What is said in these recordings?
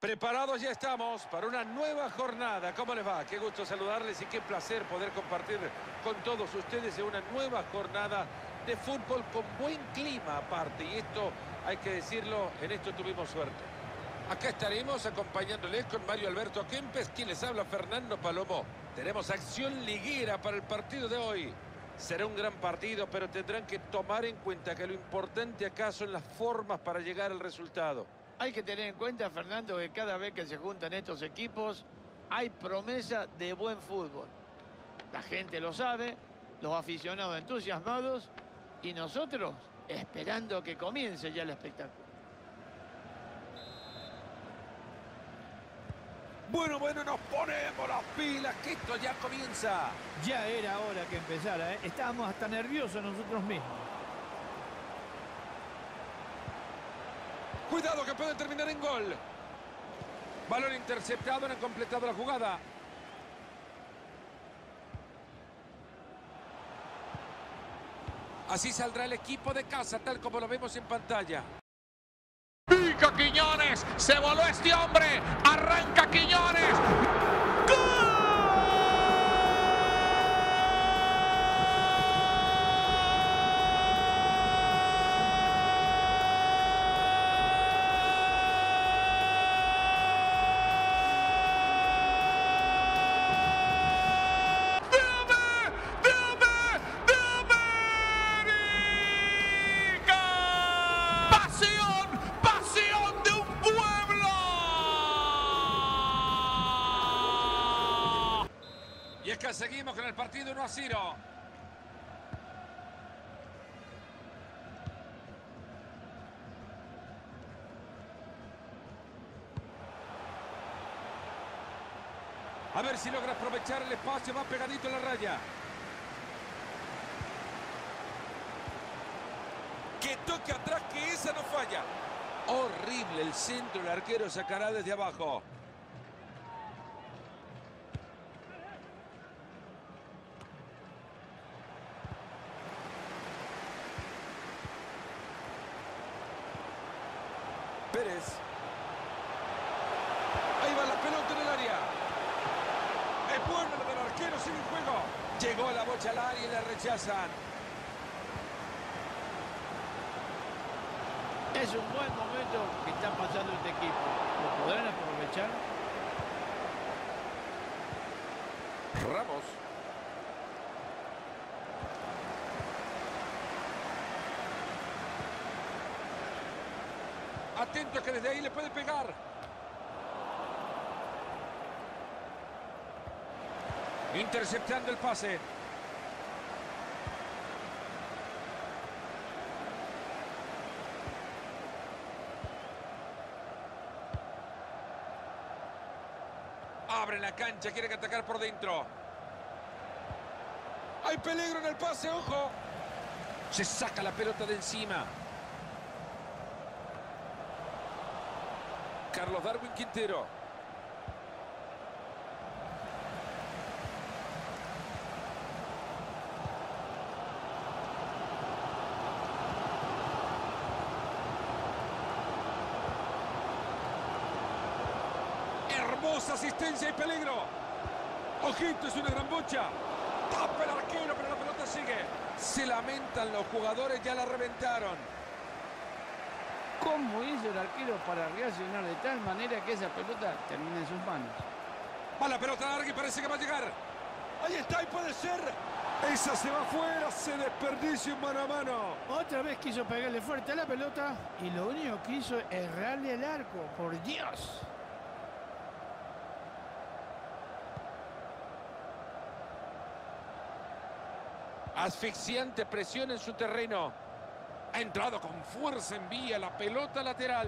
Preparados ya estamos para una nueva jornada. ¿Cómo les va? Qué gusto saludarles y qué placer poder compartir con todos ustedes en una nueva jornada de fútbol con buen clima aparte. Y esto, hay que decirlo, en esto tuvimos suerte. Acá estaremos acompañándoles con Mario Alberto Kempes, quien les habla, Fernando Palomo. Tenemos acción liguera para el partido de hoy. Será un gran partido, pero tendrán que tomar en cuenta que lo importante acá son las formas para llegar al resultado. Hay que tener en cuenta, Fernando, que cada vez que se juntan estos equipos hay promesa de buen fútbol. La gente lo sabe, los aficionados entusiasmados y nosotros esperando que comience ya el espectáculo. Bueno, nos ponemos las pilas, que esto ya comienza. Ya era hora que empezara, ¿eh? Estábamos hasta nerviosos nosotros mismos. Cuidado que puede terminar en gol. Balón interceptado, no han completado la jugada. Así saldrá el equipo de casa, tal como lo vemos en pantalla. Pica Quiñones, se voló este hombre, arranca Quiñones. ¡Gol! Y es que seguimos con el partido 1-0. A ver si logra aprovechar el espacio, va pegadito a la raya. Que toque atrás, que esa no falla. Horrible el centro, el arquero sacará desde abajo. Pérez. Ahí va la pelota en el área. Es bueno lo del arquero, sigue en juego. Llegó la bocha al área y la rechazan. Es un buen momento que está pasando este equipo. ¿Lo podrán aprovechar? Ramos. Atento que desde ahí le puede pegar. Interceptando el pase. Abre la cancha, quiere atacar por dentro. Hay peligro en el pase, ojo. Se saca la pelota de encima. Carlos Darwin Quintero. Hermosa asistencia y peligro. Ojito, es una gran bocha. Tapa el arquero, pero la pelota sigue. Se lamentan los jugadores, ya la reventaron. ¿Cómo hizo el arquero para reaccionar de tal manera que esa pelota termine en sus manos? Va la pelota larga y parece que va a llegar. Ahí está y puede ser. Esa se va afuera, se desperdicia un mano a mano. Otra vez quiso pegarle fuerte a la pelota y lo único que hizo es errarle el arco. ¡Por Dios! Asfixiante presión en su terreno. Ha entrado con fuerza, envía la pelota lateral.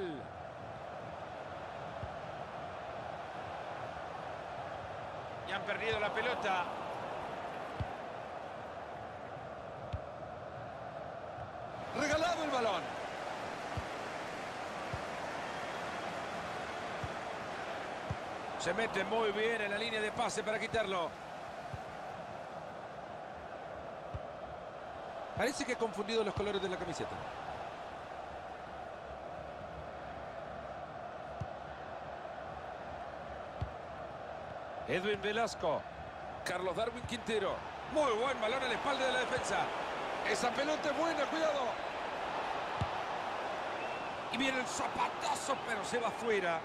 Y han perdido la pelota. Regalado el balón. Se mete muy bien en la línea de pase para quitarlo. Parece que ha confundido los colores de la camiseta. Edwin Velasco. Carlos Darwin Quintero. Muy buen balón en la espalda de la defensa. Esa pelota es buena, cuidado. Y viene el zapatazo, pero se va afuera.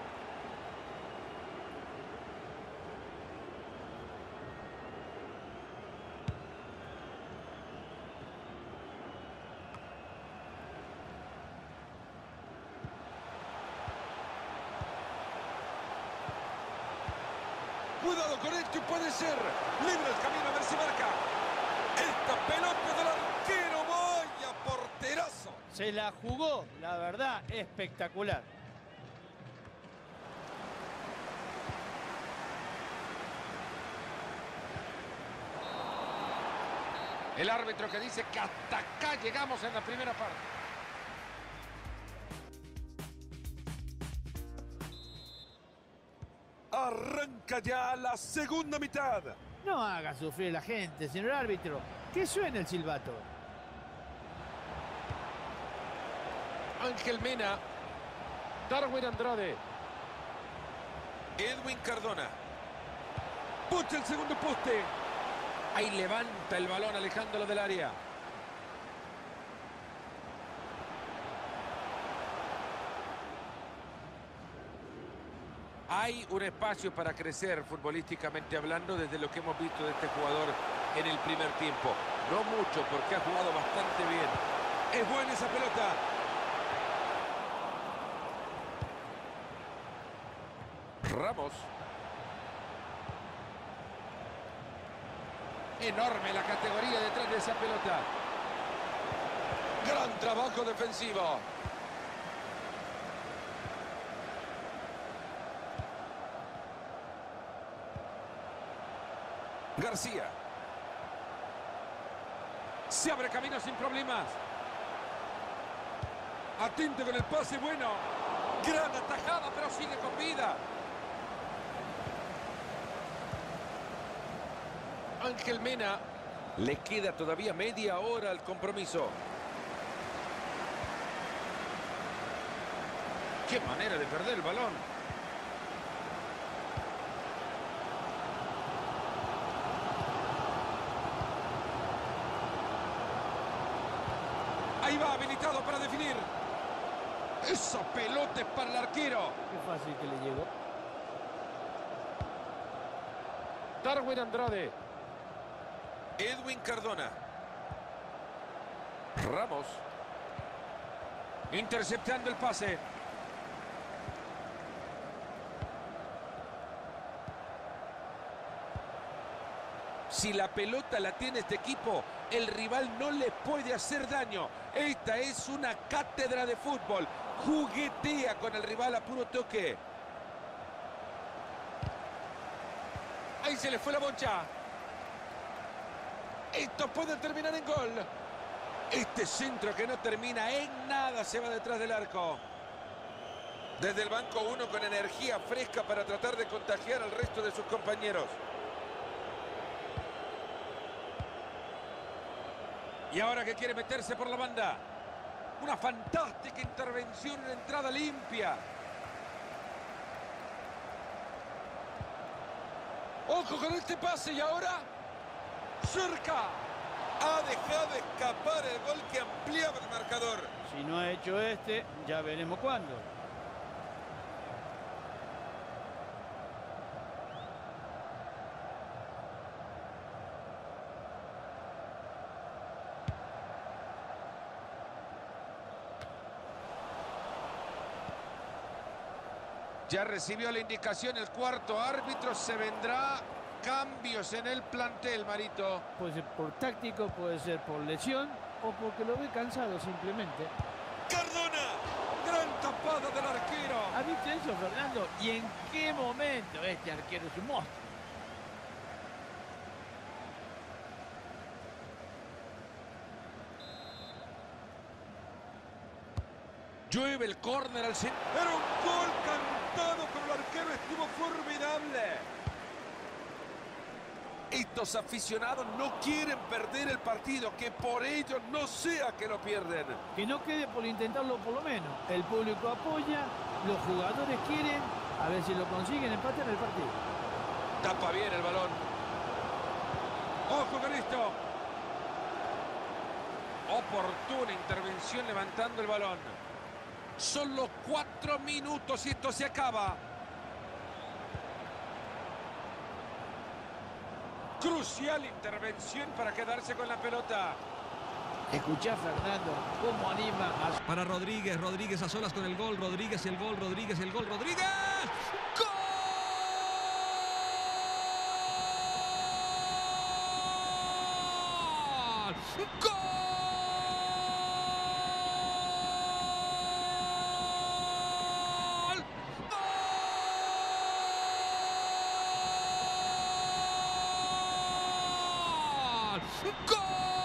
Cuidado con esto y puede ser. Libre el camino, a ver si marca. Esta pelota del arquero, vaya porterazo. Se la jugó, la verdad, espectacular. El árbitro que dice que hasta acá llegamos en la primera parte. Arranca ya la segunda mitad. No haga sufrir a la gente, señor árbitro. Que suene el silbato. Ángel Mena. Darwin Andrade. Edwin Cardona. Pucha el segundo poste. Ahí levanta el balón alejándolo del área. Hay un espacio para crecer futbolísticamente hablando desde lo que hemos visto de este jugador en el primer tiempo. No mucho porque ha jugado bastante bien. Es buena esa pelota. Ramos. Enorme la categoría detrás de esa pelota. Gran trabajo defensivo. García. Se abre camino sin problemas. Atento con el pase, bueno. Gran atajada, pero sigue con vida. Ángel Mena. Le queda todavía media hora al compromiso. Qué manera de perder el balón. Ahí va, habilitado para definir. Esa pelota es para el arquero. Qué fácil que le llegó. Darwin Andrade. Edwin Cardona. Ramos. Interceptando el pase. Si la pelota la tiene este equipo, el rival no le puede hacer daño. Esta es una cátedra de fútbol. Juguetea con el rival a puro toque. Ahí se le fue la bocha. Esto puede terminar en gol. Este centro que no termina en nada se va detrás del arco. Desde el banco uno con energía fresca para tratar de contagiar al resto de sus compañeros. Y ahora que quiere meterse por la banda. Una fantástica intervención en entrada limpia. Ojo con este pase y ahora cerca. Ha dejado escapar el gol que ampliaba el marcador. Si no ha hecho este, ya veremos cuándo. Ya recibió la indicación el cuarto árbitro. Se vendrá cambios en el plantel, Marito. Puede ser por táctico, puede ser por lesión o porque lo ve cansado simplemente. Cardona. Gran tapada del arquero. ¿Ha visto eso, Fernando? ¿Y en qué momento este arquero es un monstruo? Llueve el córner al centro. Era un gol cantado, pero el arquero estuvo formidable. Estos aficionados no quieren perder el partido, que por ello no sea que lo pierden. Que no quede por intentarlo por lo menos. El público apoya, los jugadores quieren, a ver si lo consiguen, empatan el partido. Tapa bien el balón. Ojo con esto. Oportuna intervención levantando el balón. Solo 4 minutos y esto se acaba. Crucial intervención para quedarse con la pelota. Escuchá, Fernando, cómo anima a... Para Rodríguez, Rodríguez a solas con el gol, Rodríguez y el gol, Rodríguez y el gol, Rodríguez. ¡Gol! ¡Gol! ¡Gol!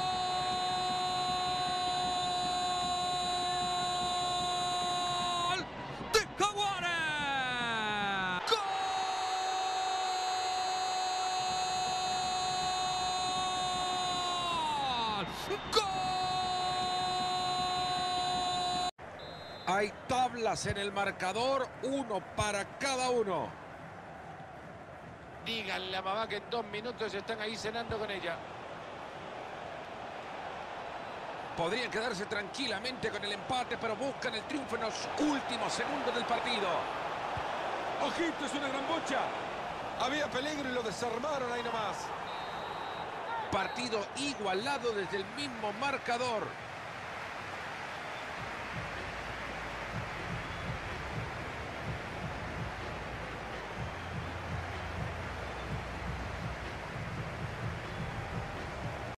Hay tablas en el marcador, 1 para cada uno. Díganle a mamá que en 2 minutos están ahí cenando con ella. Podrían quedarse tranquilamente con el empate, pero buscan el triunfo en los últimos segundos del partido. ¡Ojito, es una gran bocha! Había peligro y lo desarmaron ahí nomás. Partido igualado desde el mismo marcador.